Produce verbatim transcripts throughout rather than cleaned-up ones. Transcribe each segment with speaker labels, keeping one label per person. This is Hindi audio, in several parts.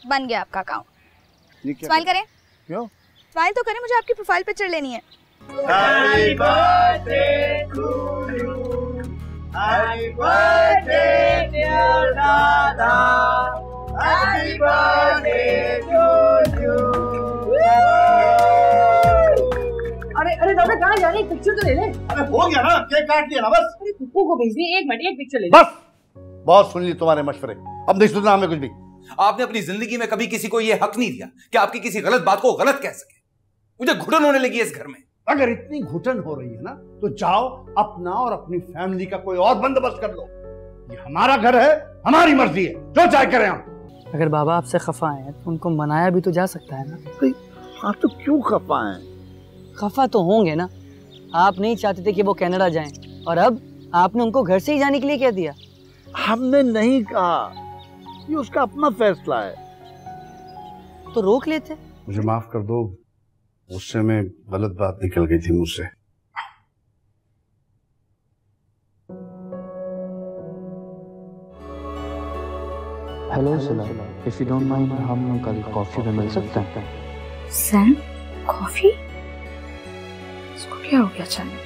Speaker 1: बन गया आपका अकाउंट। स्माइल करें।
Speaker 2: क्यों?
Speaker 1: स्माइल तो करें, मुझे आपकी प्रोफाइल पिक्चर लेनी है।
Speaker 3: Happy birthday to you. Happy birthday dear Dada. Happy birthday to you.
Speaker 4: अरे अरे दादा कहाँ जा रहे हैं? पिक्चर तो ले ले।
Speaker 2: अरे हो गया ना, केक काट लिया ना बस।
Speaker 4: अरे कुकू को भेज दिए, एक मिनट एक पिक्चर ले ले।
Speaker 2: बस बहुत सुन ली तुम्हारे मशवरे, अब नहीं सुनना हमें कुछ भी।
Speaker 5: आपने अपनी जिंदगी में कभी किसी को यह हक नहीं दिया कि आपकी किसी गलत बात को गलत कह सके। मुझे घुटन होने लगी है इस घर में।
Speaker 2: अगर इतनी घुटन हो रही है ना तो जाओ अपना और अपनी फैमिली का कोई और बंदोबस्त कर लो। ये हमारा घर है, हमारी मर्जी है, जो चाहे करें हम।
Speaker 6: अगर बाबा आपसे खफा हैं तो उनको मनाया भी तो जा सकता है ना।
Speaker 2: आप तो क्यों खफा हैं?
Speaker 6: खफा तो होंगे ना, आप नहीं चाहते थे कि वो कनाडा जाएं और अब आपने उनको घर से ही जाने के लिए कह दिया।
Speaker 2: हमने नहीं कहा, ये उसका अपना फैसला है।
Speaker 6: तो रोक लेते।
Speaker 2: मुझे माफ कर दो, गुस्से में गलत बात निकल गई थी मुझसे।
Speaker 7: हेलो सलाम, इफ यू डोंट माइंड हम कल कॉफी पे मिल सकते हैं?
Speaker 1: Sam, coffee? इसको क्या हो गया अचानक?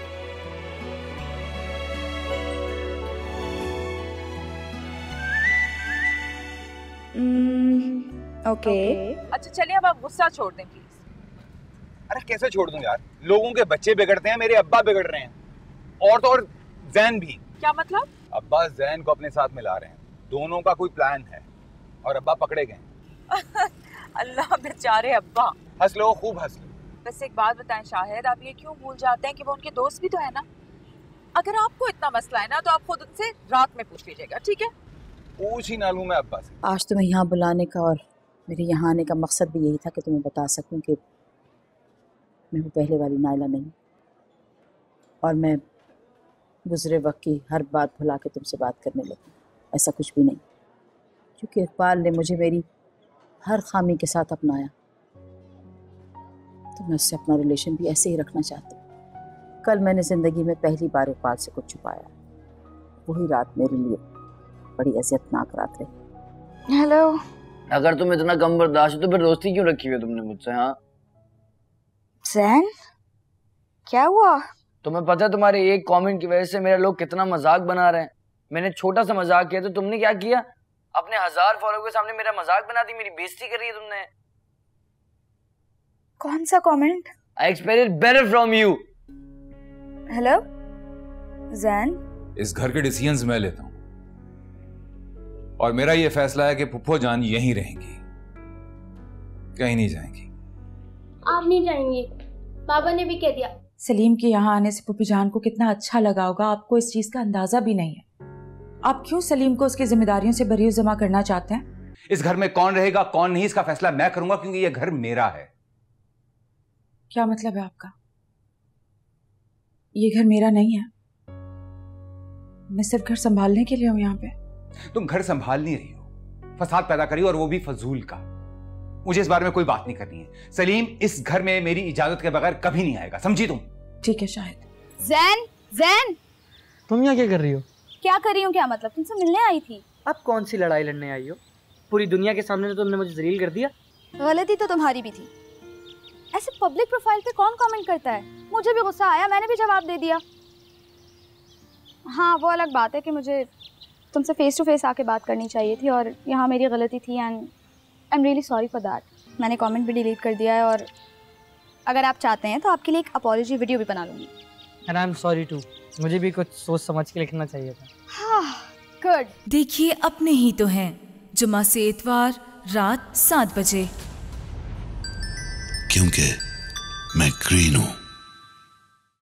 Speaker 1: ओके।
Speaker 4: अच्छा चलिए अब आप गुस्सा छोड़ दें प्लीज।
Speaker 5: अरे कैसे छोड़ दूं यार, लोगों के बच्चे बिगड़ते हैं, मेरे अब्बा बिगड़ रहे हैं और तो और जैन भी।
Speaker 4: क्या मतलब?
Speaker 5: अब्बा जैन को अपने साथ मिला रहे हैं, दोनों का कोई प्लान है और अब्बा पकड़े गए।
Speaker 4: अल्लाह बेचारे अब्बा।
Speaker 5: हंस लो, खूब हंस लो।
Speaker 4: वैसे एक बात बताएं शाहिद, आप ये क्यों भूल जाते हैं कि वो उनके दोस्त भी तो है ना? अगर आपको इतना मसला है ना तो आप खुद उनसे रात में पूछ लीजिएगा, ठीक है?
Speaker 5: पूछ ही ना लूं मैं अब्बा से।
Speaker 8: आज तुम्हें यहाँ बुलाने का और मेरे यहाँ आने का मकसद भी यही था कि तुम्हें बता सकूं कि मैं वो पहले वाली नायला नहीं, और मैं गुजरे वक्त की हर बात भुला के तुमसे बात करने लगी। ऐसा कुछ भी नहीं, क्योंकि इकबाल ने मुझे मेरी हर खामी के साथ अपनाया, तो मैं उससे अपना रिलेशन भी ऐसे ही रखना चाहती हूँ। कल मैंने ज़िंदगी में पहली बार इकबाल से कुछ छुपाया, वही रात मेरे लिए बड़ी अज़ियतनाक रात रही।
Speaker 1: हेलो।
Speaker 7: अगर तुम इतना कम बर्दाश्त है तो फिर दोस्ती क्यों रखी हुई है तुमने मुझसे? हाँ
Speaker 1: जैन, क्या हुआ?
Speaker 7: तुम्हें पता है तुम्हारे एक कमेंट की वजह से मेरे लोग कितना मजाक बना रहे हैं। मैंने छोटा सा मजाक किया तो तुमने क्या किया? अपने हजार फॉलोअर के सामने मेरा मजाक बना दी, मेरी बेइज्जती कर रही है तुमने।
Speaker 1: कौन सा comment?
Speaker 7: I expected better from you.
Speaker 1: Hello Jain.
Speaker 5: इस घर के डिसीजंस मैं लेता हूं और मेरा ये फैसला है कि पुप्पो जान यहीं रहेंगी, कहीं नहीं जाएंगी।
Speaker 9: आप नहीं जाएंगे, बाबा ने भी कह दिया।
Speaker 10: सलीम के यहाँ आने से पुप्पी जान को कितना अच्छा लगा होगा, आपको इस चीज का अंदाजा भी नहीं है। आप क्यों सलीम को उसकी जिम्मेदारियों से बरी जमा करना चाहते हैं?
Speaker 5: इस घर में कौन रहेगा कौन नहीं इसका फैसला मैं करूंगा, क्योंकि ये घर मेरा है।
Speaker 10: क्या मतलब है आपका? ये घर मेरा नहीं है, मैं सिर्फ घर संभालने के लिए हूँ यहाँ पे।
Speaker 5: तुम घर संभाल नहीं रही हो, फसाद पैदा करी, और वो भी फजूल का। मुझे इस बारे में कोई बात नहीं करनी है। सलीम इस घर में मेरी इजाजत के बगैर कभी नहीं आएगा, समझी तुम?
Speaker 10: ठीक है शाहिद।
Speaker 1: जैन, जैन,
Speaker 6: तुम यहाँ क्या कर रही हो?
Speaker 1: क्या कर रही हूँ? क्या मतलब? तुमसे मिलने आई थी।
Speaker 6: अब कौन सी लड़ाई लड़ने आई हो? पूरी दुनिया के सामने तो तुमने मुझे जलील कर दिया।
Speaker 1: गलती तो तुम्हारी भी थी। ऐसे पब्लिक प्रोफाइल पे कौन कमेंट करता है? मुझे भी गुस्सा आया, मैंने भी जवाब दे दिया। हाँ वो अलग बात है कि मुझे तुमसे फेस टू फेस आके बात करनी चाहिए थी, और यहाँ मेरी गलती थी and I am really sorry for that. मैंने कमेंट भी डिलीट कर दिया है, और अगर आप चाहते हैं तो आपके लिए एक अपॉलॉजी वीडियो भी बना लूँगी।
Speaker 6: And I am sorry too, मुझे भी कुछ सोच समझ के लिखना चाहिए था।
Speaker 1: हाँ गुड।
Speaker 11: देखिए अपने ही तो हैं, जुमा से इतवार रात सात बजे।
Speaker 12: क्योंकि मैं ग्रीन हूँ।